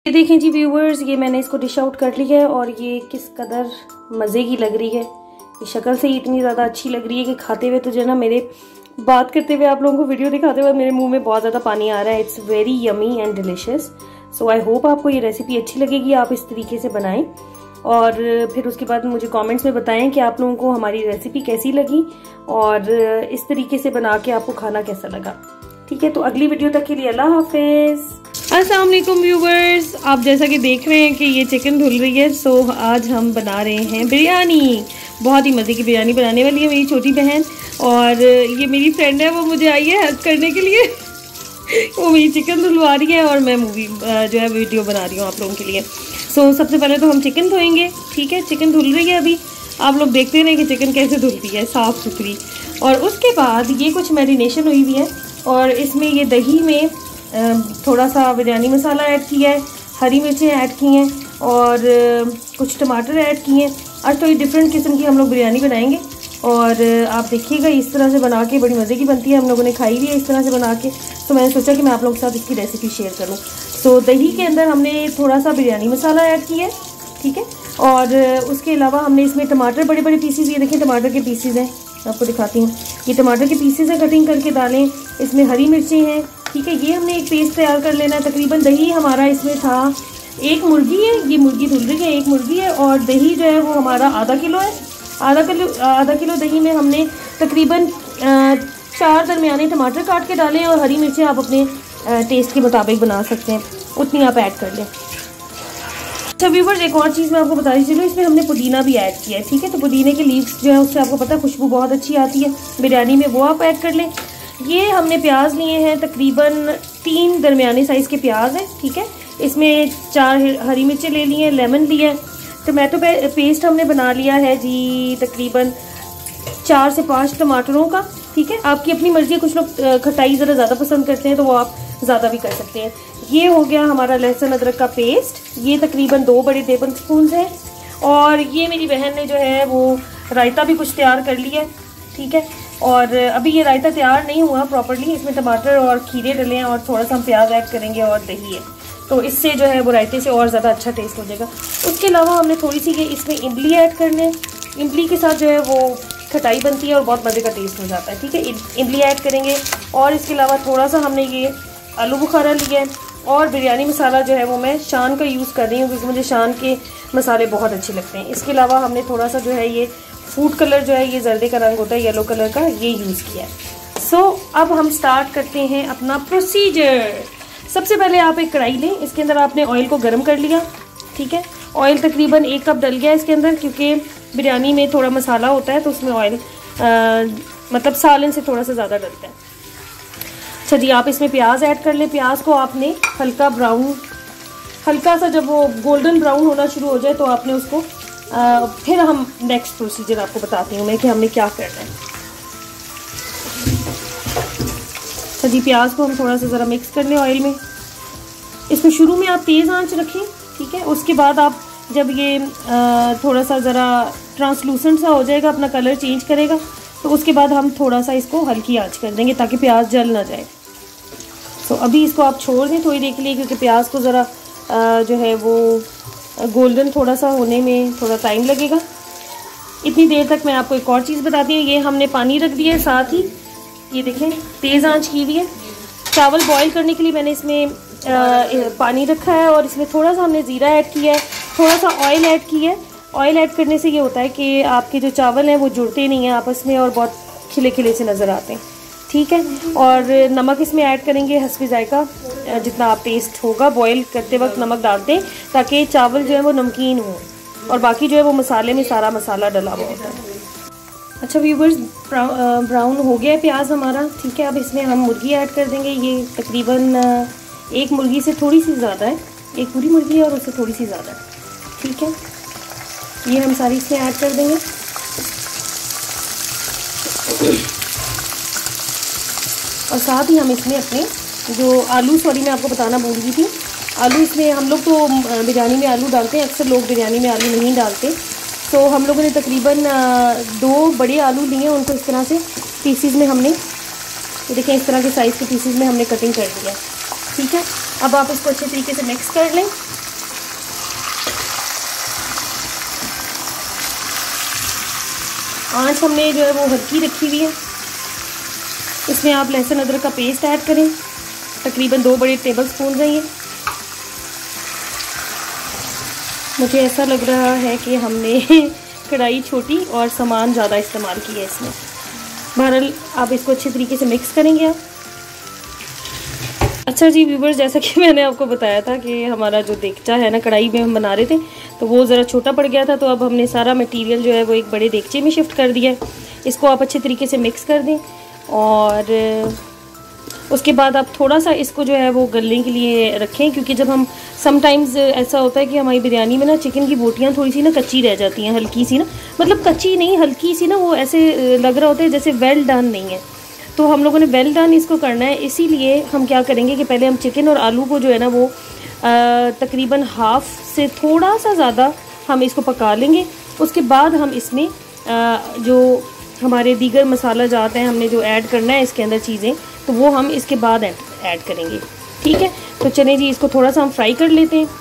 ये देखें जी व्यूवर्स, ये मैंने इसको डिश आउट कर लिया है और ये किस कदर मज़े की लग रही है। ये शक्ल से ही इतनी ज़्यादा अच्छी लग रही है कि खाते हुए तो जो है ना, मेरे बात करते हुए आप लोगों को वीडियो दिखाते हुए मेरे मुंह में बहुत ज़्यादा पानी आ रहा है। It's very yummy and delicious. So I hope आपको ये रेसिपी अच्छी लगेगी, आप इस तरीके से बनाएं और फिर उसके बाद मुझे कमेंट्स में बताएं कि आप लोगों को हमारी रेसिपी कैसी लगी और इस तरीके से बना के आपको खाना कैसा लगा। ठीक है, तो अगली वीडियो तक के लिए अल्लाह हाफिज। अस्सलाम वालेकुम व्यूवर्स, आप जैसा कि देख रहे हैं कि ये चिकन धुल रही है। सो आज हम बना रहे हैं बिरयानी। बहुत ही मज़े की बिरयानी बनाने वाली है मेरी छोटी बहन, और ये मेरी फ्रेंड है, वो मुझे आई है हेल्प करने के लिए। वो मेरी चिकन धुलवा रही है और मैं मूवी जो है वीडियो बना रही हूँ आप लोगों के लिए। सो सबसे पहले तो हम चिकन धोएंगे। ठीक है, चिकन धुल रही है अभी, आप लोग देखते रहे कि चिकन कैसे धुलती है साफ़ सुथरी। और उसके बाद ये कुछ मैरिनेशन हुई हुई है और इसमें ये दही में थोड़ा सा बिरयानी मसाला ऐड किया है, हरी मिर्चें ऐड की हैं और कुछ टमाटर ऐड किए हैं। आज तो ये डिफरेंट किस्म की हम लोग बिरयानी बनाएंगे और आप देखिएगा इस तरह से बना के बड़ी मज़े की बनती है। हम लोगों ने खाई भी है इस तरह से बना के, तो मैंने सोचा कि मैं आप लोगों के साथ इसकी रेसिपी शेयर करूँ। तो दही के अंदर हमने थोड़ा सा बिरयानी मसाला ऐड किया है, ठीक है, और उसके अलावा हमने इसमें टमाटर बड़े बड़े पीसीज, ये देखिए टमाटर के पीसीज हैं, आपको दिखाती हूँ, ये टमाटर के पीसीज हैं कटिंग करके डालें। इसमें हरी मिर्चें हैं, ठीक है। ये हमने एक पेस्ट तैयार कर लेना है। तकरीबन दही हमारा इसमें था, एक मुर्गी है, ये मुर्गी धुल रही है, एक मुर्गी है और दही जो है वो हमारा आधा किलो है। आधा किलो दही में हमने तकरीबन 4 दरमियाने टमाटर काट के डालें और हरी मिर्चें आप अपने टेस्ट के मुताबिक बना सकते हैं, उतनी आप ऐड कर लें। अच्छा व्यूवर्स, एक और चीज़ मैं आपको बता रही चलूँ, इसमें हमने पुदीना भी ऐड किया है, ठीक है। तो पुदीने के लीव्स जो है उससे आपको पता है खुशबू बहुत अच्छी आती है बिरयानी में, वो आप ऐड कर लें। ये हमने प्याज लिए हैं, तकरीबन 3 दरमियाने साइज़ के प्याज हैं, ठीक है। इसमें 4 हरी मिर्चें ले ली हैं, लेमन लिया है, टमाटो पेस्ट हमने बना लिया है जी तकरीबन 4 से 5 टमाटरों का, ठीक है। आपकी अपनी मर्जी है, कुछ लोग खटाई ज़रा ज़्यादा पसंद करते हैं तो वो आप ज़्यादा भी कर सकते हैं। ये हो गया हमारा लहसुन अदरक का पेस्ट, ये तकरीबन 2 बड़े टेबल स्पून है। और ये मेरी बहन ने जो है वो रायता भी कुछ तैयार कर लिया है, ठीक है। और अभी ये रायता तैयार नहीं हुआ प्रॉपर्ली, इसमें टमाटर और खीरे डले हैं और थोड़ा सा हम प्याज ऐड करेंगे और दही है, तो इससे जो है वो रायते से और ज़्यादा अच्छा टेस्ट हो जाएगा। उसके अलावा हमने थोड़ी सी ये इसमें इमली ऐड करनी है, इमली के साथ जो है वो खटाई बनती है और बहुत मज़े का टेस्ट हो जाता है, ठीक है। इमली ऐड करेंगे और इसके अलावा थोड़ा सा हमने ये आलू बुखारा लिया है और बिरयानी मसाला जो है वो मैं शान का यूज़ कर रही हूँ क्योंकि मुझे शान के मसाले बहुत अच्छे लगते हैं। इसके अलावा हमने थोड़ा सा जो है ये फूड कलर जो है, ये जर्दे का रंग होता है येलो कलर का, ये यूज़ किया है। सो अब हम स्टार्ट करते हैं अपना प्रोसीजर। सबसे पहले आप एक कढ़ाई लें, इसके अंदर आपने ऑयल को गर्म कर लिया, ठीक है। ऑयल तकरीबन 1 कप डल गया इसके अंदर, क्योंकि बिरयानी में थोड़ा मसाला होता है तो उसमें ऑयल मतलब सालन से थोड़ा सा ज़्यादा डलता है। अच्छा जी, आप इसमें प्याज ऐड कर लें। प्याज को आपने हल्का ब्राउन, हल्का सा जब वो गोल्डन ब्राउन होना शुरू हो जाए तो आपने उसको फिर हम नेक्स्ट प्रोसीजर आपको बताती हूँ मैं कि हमने क्या करना है। अच्छा जी, प्याज को हम थोड़ा सा ज़रा मिक्स कर लें ऑयल में। इसमें शुरू में आप तेज़ आंच रखें, ठीक है। उसके बाद आप जब ये थोड़ा सा ज़रा ट्रांसलूसेंट सा हो जाएगा, अपना कलर चेंज करेगा, तो उसके बाद हम थोड़ा सा इसको हल्की आंच कर देंगे ताकि प्याज जल ना जाए। तो अभी इसको आप छोड़ दें थोड़ी देर के लिए, क्योंकि प्याज को ज़रा जो है वो गोल्डन थोड़ा सा होने में थोड़ा टाइम लगेगा। इतनी देर तक मैं आपको एक और चीज़ बताती हूँ। ये हमने पानी रख दिया है, साथ ही ये देखें तेज़ आंच की हुई है। चावल बॉईल करने के लिए मैंने इसमें पानी रखा है और इसमें थोड़ा सा हमने ज़ीरा ऐड किया है, थोड़ा सा ऑयल ऐड किया है। ऑयल ऐड करने से ये होता है कि आपके जो चावल हैं वो जुड़ते नहीं हैं आपस में और बहुत खिले खिले से नज़र आते हैं, ठीक है। और नमक इसमें ऐड करेंगे हस्बे जायका, जितना आप टेस्ट होगा। बॉईल करते वक्त नमक डालते हैं ताकि चावल जो है वो नमकीन हो, और बाकी जो है वो मसाले में सारा मसाला डला हुआ होता है। अच्छा व्यूवर्स, ब्राउन हो गया है प्याज हमारा, ठीक है। अब इसमें हम मुर्गी ऐड कर देंगे। ये तकरीबन एक मुर्गी से थोड़ी सी ज़्यादा है, एक पूरी मुर्गी है और उससे थोड़ी सी ज़्यादा है, ठीक है। ये हम सारी इसमें ऐड कर देंगे। और साथ ही हम इसमें अपने जो आलू, सॉरी मैं आपको बताना भूल गई थी, आलू इसमें हम लोग तो बिरयानी में आलू डालते हैं, अक्सर लोग बिरयानी में आलू नहीं डालते। तो हम लोगों ने तकरीबन 2 बड़े आलू लिए, उनको इस तरह से पीसीज में हमने, ये देखें इस तरह के साइज़ के पीसीज में हमने कटिंग कर दिया, ठीक है। अब आप इसको अच्छे तरीके से मिक्स कर लें। आँच हमने जो है वो हल्की रखी हुई है। इसमें आप लहसुन अदरक का पेस्ट ऐड करें, तकरीबन 2 बड़े टेबल स्पून हैं ये। मुझे ऐसा लग रहा है कि हमने कढ़ाई छोटी और सामान ज़्यादा इस्तेमाल किया है इसमें। बहरहाल आप इसको अच्छे तरीके से मिक्स करेंगे आप। अच्छा जी व्यूवर्स, जैसा कि मैंने आपको बताया था कि हमारा जो देगचा है ना, कढ़ाई में हम बना रहे थे तो वो ज़रा छोटा पड़ गया था, तो अब हमने सारा मटेरियल जो है वो एक बड़े देगचे में शिफ्ट कर दिया है। इसको आप अच्छे तरीके से मिक्स कर दें और उसके बाद आप थोड़ा सा इसको जो है वो गलने के लिए रखें, क्योंकि जब हम समटाइम्स ऐसा होता है कि हमारी बिरयानी में ना चिकन की बोटियाँ थोड़ी सी ना कच्ची रह जाती हैं, हल्की सी ना, मतलब कच्ची नहीं हल्की सी ना, वो ऐसे लग रहा होता है जैसे वेल डन नहीं है। तो हम लोगों ने वेल डन इसको करना है, इसीलिए हम क्या करेंगे कि पहले हम चिकन और आलू को जो है ना वो तकरीबन हाफ़ से थोड़ा सा ज़्यादा हम इसको पका लेंगे। उसके बाद हम इसमें जो हमारे दीगर मसाला जाते हैं हमने जो ऐड करना है इसके अंदर चीज़ें, तो वो हम इसके बाद ऐड करेंगे। ठीक है, तो चलिए जी इसको थोड़ा सा हम फ्राई कर लेते हैं।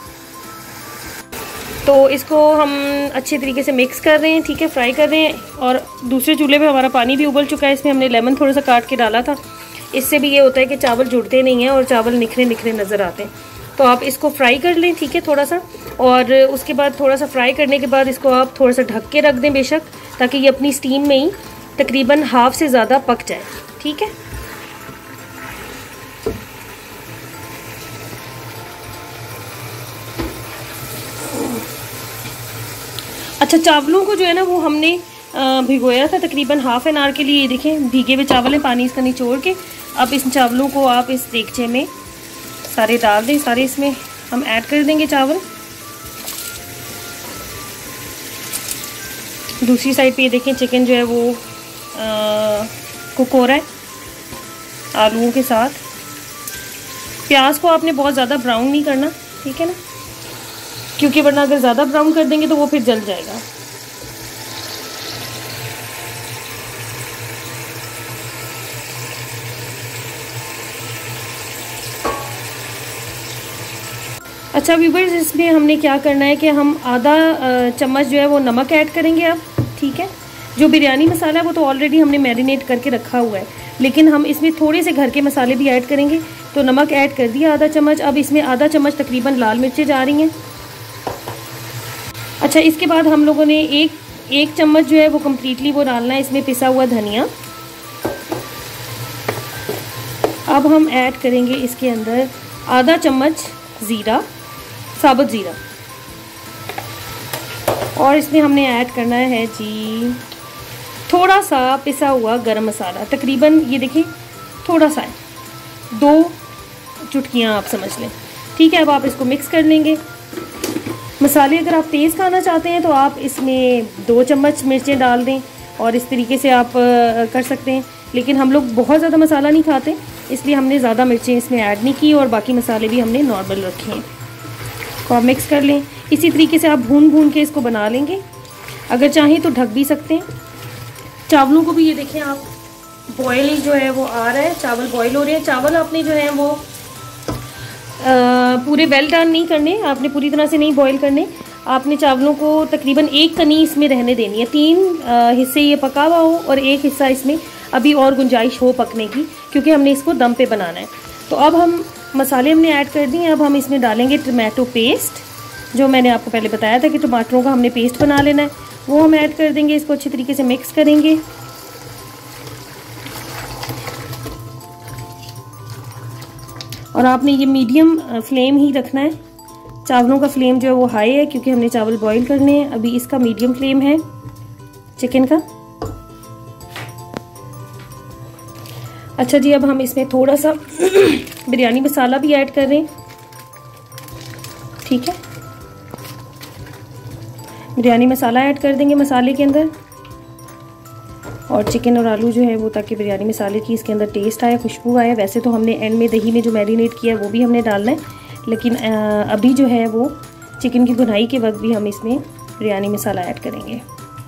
तो इसको हम अच्छे तरीके से मिक्स कर रहे हैं, ठीक है, फ्राई कर रहे हैं। और दूसरे चूल्हे पे हमारा पानी भी उबल चुका है, इसमें हमने लेमन थोड़ा सा काट के डाला था। इससे भी ये होता है कि चावल जुड़ते नहीं हैं और चावल निखरे निखरे नज़र आते हैं। तो आप इसको फ्राई कर लें, ठीक है, थोड़ा सा। और उसके बाद थोड़ा सा फ्राई करने के बाद इसको आप थोड़ा सा ढक के रख दें बेशक, ताकि ये अपनी स्टीम में ही तकरीबन हाफ़ से ज़्यादा पक जाए। ठीक है, अच्छा चावलों को जो है ना वो हमने भिगोया था तकरीबन हाफ़ एन आवर के लिए। ये देखें भीगे हुए चावल हैं, पानी इसका निचोड़ के। अब इस चावलों को आप इस देगचे में सारे डाल दें, सारे इसमें हम ऐड कर देंगे चावल। दूसरी साइड पे ये देखें चिकन जो है वो कुक हो रहा है आलूओं के साथ। प्याज को आपने बहुत ज़्यादा ब्राउन नहीं करना, ठीक है ना, क्योंकि वरना अगर ज़्यादा ब्राउन कर देंगे तो वो फिर जल जाएगा। अच्छा व्यूवर्स, इसमें हमने क्या करना है कि हम आधा चम्मच जो है वो नमक ऐड करेंगे अब। ठीक है, जो बिरयानी मसाला है वो तो ऑलरेडी हमने मैरिनेट करके रखा हुआ है, लेकिन हम इसमें थोड़े से घर के मसाले भी ऐड करेंगे। तो नमक ऐड कर दिया आधा चम्मच। अब इसमें आधा चम्मच तकरीबन लाल मिर्चें जा रही हैं। अच्छा, इसके बाद हम लोगों ने एक चम्मच जो है वो कम्प्लीटली वो डालना है इसमें पिसा हुआ धनिया। अब हम ऐड करेंगे इसके अंदर आधा चम्मच ज़ीरा, साबुत ज़ीरा। और इसमें हमने ऐड करना है जी थोड़ा सा पिसा हुआ गरम मसाला, तकरीबन ये देखिए थोड़ा सा है, 2 चुटकियाँ आप समझ लें। ठीक है, अब आप इसको मिक्स कर लेंगे। मसाले अगर आप तेज़ खाना चाहते हैं तो आप इसमें 2 चम्मच मिर्चें डाल दें और इस तरीके से आप कर सकते हैं, लेकिन हम लोग बहुत ज़्यादा मसाला नहीं खाते, इसलिए हमने ज़्यादा मिर्चें इसमें ऐड नहीं की और बाकी मसाले भी हमने नॉर्मल रखे हैं। तो आप मिक्स कर लें। इसी तरीके से आप भून के इसको बना लेंगे। अगर चाहें तो ढक भी सकते हैं। चावलों को भी ये देखें आप, बॉयल जो है वो आ रहा है, चावल बॉयल हो रहे हैं। चावल आपने जो है वो पूरे वेल डन नहीं करने, आपने पूरी तरह से नहीं बॉईल करने। आपने चावलों को तकरीबन 1 कनी इसमें रहने देनी है। 3 हिस्से ये पका हुआ हो और 1 हिस्सा इसमें अभी और गुंजाइश हो पकने की, क्योंकि हमने इसको दम पे बनाना है। तो अब हम मसाले हमने ऐड कर दिए। अब हम इसमें डालेंगे टमाटो पेस्ट, जो मैंने आपको पहले बताया था कि टमाटरों का हमने पेस्ट बना लेना है, वो हम ऐड कर देंगे। इसको अच्छी तरीके से मिक्स करेंगे। और आपने ये मीडियम फ्लेम ही रखना है। चावलों का फ्लेम जो है वो हाई है, क्योंकि हमने चावल बॉईल करने हैं। अभी इसका मीडियम फ्लेम है चिकन का। अच्छा जी, अब हम इसमें थोड़ा सा बिरयानी मसाला भी ऐड कर रहे हैं। ठीक है, बिरयानी मसाला ऐड कर देंगे मसाले के अंदर। और चिकन और आलू जो है वो, ताकि बिरयानी मसाले की इसके अंदर टेस्ट आए, खुशबू आए। वैसे तो हमने एंड में दही में जो मैरिनेट किया है वो भी हमने डालना है, लेकिन अभी जो है वो चिकन की भुनाई के वक्त भी हम इसमें बिरयानी मसाला ऐड करेंगे।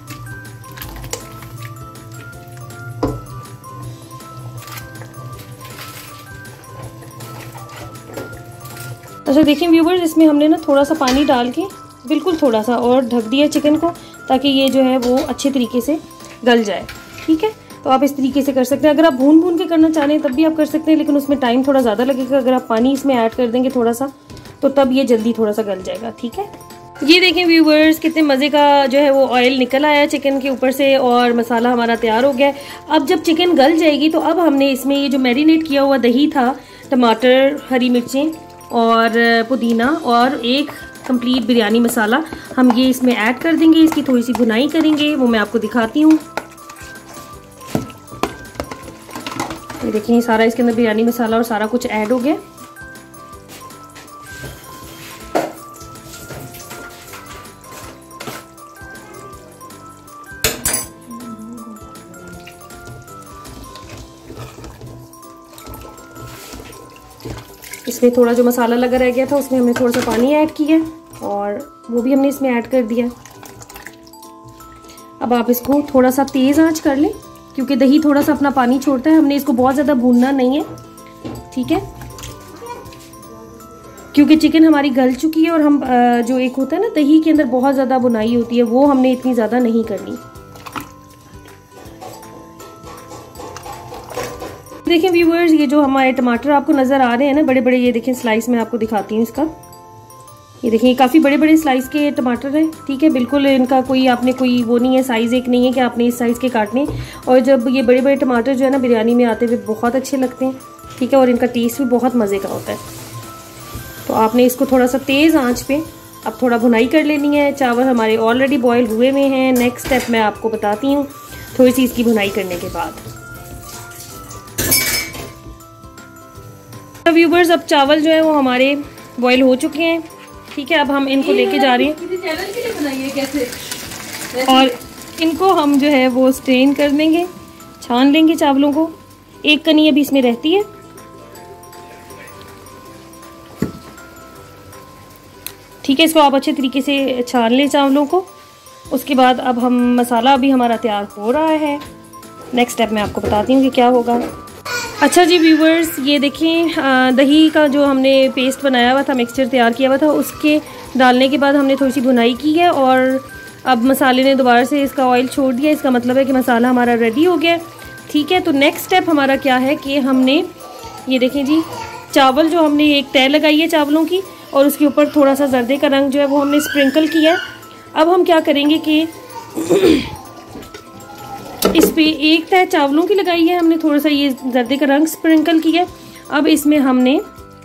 अच्छा देखिए व्यूवर्स, इसमें हमने ना थोड़ा सा पानी डाल के, बिल्कुल थोड़ा सा, और ढक दिया चिकन को, ताकि ये जो है वो अच्छे तरीके से गल जाए। ठीक है, तो आप इस तरीके से कर सकते हैं। अगर आप भून भून के करना चाह रहे हैं तब भी आप कर सकते हैं, लेकिन उसमें टाइम थोड़ा ज़्यादा लगेगा। अगर आप पानी इसमें ऐड कर देंगे थोड़ा सा, तो तब ये जल्दी थोड़ा सा गल जाएगा। ठीक है, ये देखें व्यूवर्स, कितने मज़े का जो है वो ऑयल निकल आया चिकन के ऊपर से और मसाला हमारा तैयार हो गया है। अब जब चिकन गल जाएगी तो अब हमने इसमें ये जो मैरिनेट किया हुआ दही था, टमाटर, हरी मिर्चें और पुदीना और एक कंप्लीट बिरयानी मसाला, हम ये इसमें ऐड कर देंगे। इसकी थोड़ी सी भुनाई करेंगे, वो मैं आपको दिखाती हूँ। ये देखिए सारा इसके अंदर बिरयानी मसाला और सारा कुछ ऐड हो गया। इसमें थोड़ा जो मसाला लगा रह गया था उसमें हमने थोड़ा सा पानी ऐड किया और वो भी हमने इसमें ऐड कर दिया। अब आप इसको थोड़ा सा तेज़ आंच कर लें, क्योंकि दही थोड़ा सा अपना पानी छोड़ता है। हमने इसको बहुत ज़्यादा भूनना नहीं है। ठीक है, क्योंकि चिकन हमारी गल चुकी है और हम जो एक होता है ना दही के अंदर बहुत ज़्यादा बुनाई होती है, वो हमने इतनी ज़्यादा नहीं करनी। देखिए व्यूवर्स, ये जो हमारे टमाटर आपको नज़र आ रहे हैं ना बड़े बड़े, ये देखें स्लाइस में आपको दिखाती हूँ इसका। ये देखिए काफ़ी बड़े बड़े स्लाइस के टमाटर हैं। ठीक है, बिल्कुल इनका कोई आपने कोई वो नहीं है, साइज़ एक नहीं है कि आपने इस साइज़ के काटने। और जब ये बड़े बड़े टमाटर जो है ना बिरयानी में आते हुए बहुत अच्छे लगते हैं। ठीक है, और इनका टेस्ट भी बहुत मज़े का होता है। तो आपने इसको थोड़ा सा तेज़ आँच पे अब थोड़ा भुनाई कर लेनी है। चावल हमारे ऑलरेडी बॉयल हुए हुए हैं। नेक्स्ट स्टेप मैं आपको बताती हूँ थोड़ी सी इसकी भुनाई करने के बाद। व्यूवर्स, अब चावल जो है वो हमारे बॉयल हो चुके हैं। ठीक है, अब हम इनको लेके जा रहे हैं और इनको हम जो है वो स्ट्रेन कर देंगे, छान लेंगे चावलों को। एक कनी अभी इसमें रहती है। ठीक है, इसको आप अच्छे तरीके से छान लें चावलों को। उसके बाद अब हम मसाला अभी हमारा तैयार हो रहा है। नेक्स्ट स्टेप मैं आपको बताती हूँ कि क्या होगा। अच्छा जी व्यूवर्स, ये देखें दही का जो हमने पेस्ट बनाया हुआ था, मिक्सचर तैयार किया हुआ था, उसके डालने के बाद हमने थोड़ी सी भुनाई की है और अब मसाले ने दोबारा से इसका ऑयल छोड़ दिया। इसका मतलब है कि मसाला हमारा रेडी हो गया। ठीक है, तो नेक्स्ट स्टेप हमारा क्या है कि हमने ये देखें जी, चावल जो हमने एक तह लगाई है चावलों की और उसके ऊपर थोड़ा सा जर्दे का रंग जो है वो हमने स्प्रिंकल किया है। अब हम क्या करेंगे कि इस पे एक तह चावलों की लगाई है हमने, थोड़ा सा ये जर्दे का रंग स्प्रिंकल किया। अब इसमें हमने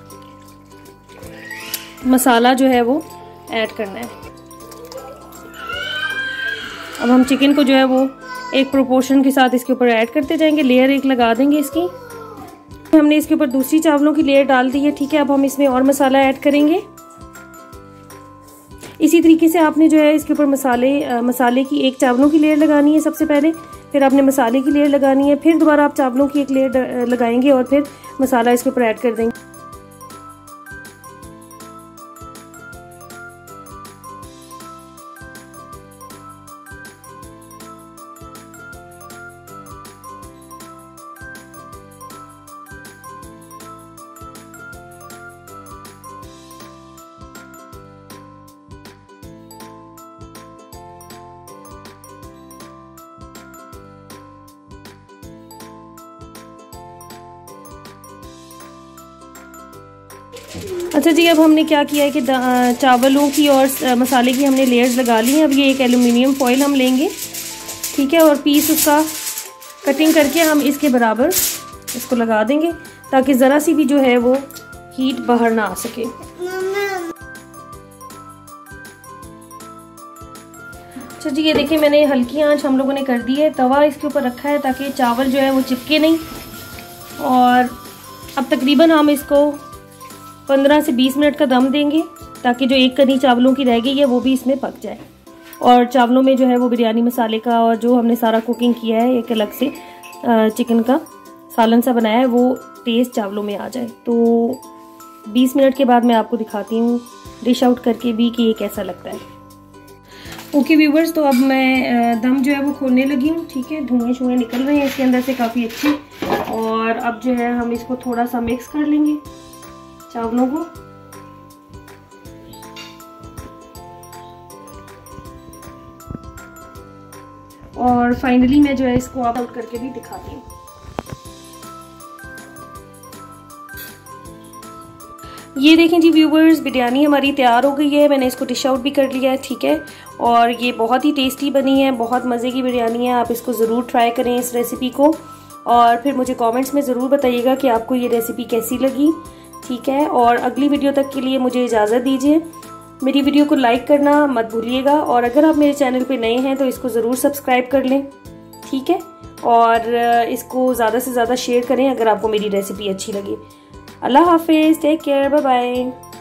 मसाला जो है वो ऐड करना है। अब हम चिकन को जो है वो एक प्रोपोर्शन के साथ इसके ऊपर ऐड करते जाएंगे। लेयर एक लगा देंगे इसकी। हमने इसके ऊपर दूसरी चावलों की लेयर डाल दी है। ठीक है, अब हम इसमें और मसाला ऐड करेंगे। इसी तरीके से आपने जो है इसके ऊपर मसाले की एक चावलों की लेयर लगानी है सबसे पहले, फिर आपने मसाले की लेयर लगानी है, फिर दोबारा आप चावलों की एक लेयर लगाएंगे और फिर मसाला इसके ऊपर ऐड कर देंगे। अच्छा जी, अब हमने क्या किया है कि चावलों की और मसाले की हमने लेयर्स लगा ली हैं। अब ये एक एल्युमिनियम फॉइल हम लेंगे। ठीक है, और पीस उसका कटिंग करके हम इसके बराबर इसको लगा देंगे ताकि ज़रा सी भी जो है वो हीट बाहर ना आ सके। अच्छा जी, ये देखिए मैंने हल्की आंच हम लोगों ने कर दी है। तवा इसके ऊपर रखा है ताकि चावल जो है वो चिपके नहीं। और अब तकरीबन हम इसको 15 से 20 मिनट का दम देंगे ताकि जो एक कनी चावलों की रह गई है वो भी इसमें पक जाए और चावलों में जो है वो बिरयानी मसाले का और जो हमने सारा कुकिंग किया है एक अलग से चिकन का सालन सा बनाया है वो टेस्ट चावलों में आ जाए। तो 20 मिनट के बाद मैं आपको दिखाती हूँ डिश आउट करके भी कि ये कैसा लगता है। ओके व्यूवर्स, तो अब मैं दम जो है वो खोलने लगी हूँ। ठीक है, धुएं शुएं निकल रहे हैं इसके अंदर से काफ़ी अच्छे। और अब जो है हम इसको थोड़ा सा मिक्स कर लेंगे चावलों को। और फाइनली मैं जो है इसको आउट करके भी दिखाती हूँ। ये देखें जी व्यूवर्स, बिरयानी हमारी तैयार हो गई है। मैंने इसको डिश आउट भी कर लिया है, ठीक है। और ये बहुत ही टेस्टी बनी है, बहुत मज़े की बिरयानी है। आप इसको ज़रूर ट्राई करें इस रेसिपी को, और फिर मुझे कमेंट्स में ज़रूर बताइएगा कि आपको ये रेसिपी कैसी लगी, ठीक है। और अगली वीडियो तक के लिए मुझे इजाज़त दीजिए। मेरी वीडियो को लाइक करना मत भूलिएगा, और अगर आप मेरे चैनल पे नए हैं तो इसको ज़रूर सब्सक्राइब कर लें, ठीक है। और इसको ज़्यादा से ज़्यादा शेयर करें अगर आपको मेरी रेसिपी अच्छी लगी। अल्लाह हाफिज़, टेक केयर, बाय बाय।